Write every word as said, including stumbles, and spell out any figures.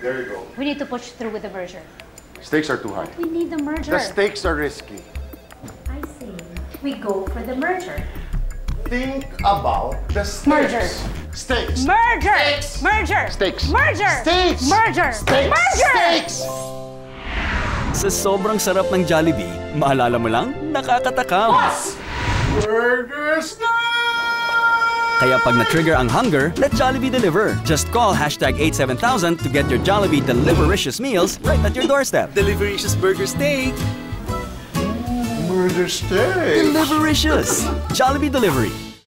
There you go. We need to push through with the merger. Stakes are too high. We need the merger. The stakes are risky. I see. We go for the merger. Think about the stakes. Merger. Stakes. Merger. Stakes. Merger. Stakes. Merger. Stakes. Merger. Stakes. Merger. Stakes. Sa sobrang sarap ng Jollibee, maalala mo lang, nakakatakam. Boss! Burger Snack! Kaya pag na-trigger ang hunger, let Jollibee deliver. Just call hashtag eight seven thousand to get your Jollibee Delivericious meals right at your doorstep. Delivericious Burger Steak! Burger Steak! Delivericious! Jollibee Delivery.